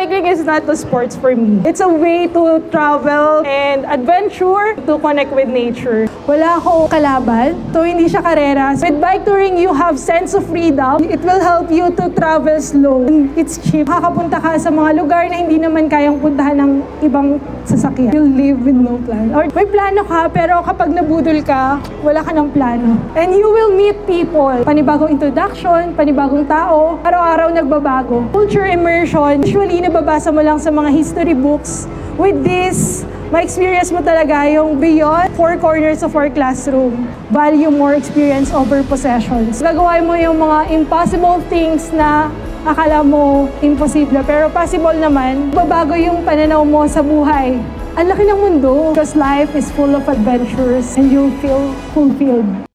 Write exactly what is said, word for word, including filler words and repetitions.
cycling is not a sports for me. It's a way to travel and adventure, to connect with nature. Wala akong kalaban, so hindi siya kareras. With bike touring, you have sense of freedom. It will help you to travel slow. It's cheap. Makakapunta ka sa mga lugar na hindi naman kayang puntahan ng ibang sasakyan. You'll live with no plan. Or may plano ka, pero kapag nabudol ka, wala ka ng plano. And you will meet people. Panibagong introduction, panibagong tao, araw-araw nagbabago. Culture immersion, usually nababasa mo lang sa mga history books. With this, ma-experience mo talaga yung beyond four corners of our classroom. Value more experience over possessions. Gagawa mo yung mga impossible things na akala mo imposible, pero possible naman. Babago yung pananaw mo sa buhay. Ang laki ng mundo because life is full of adventures and you'll feel fulfilled.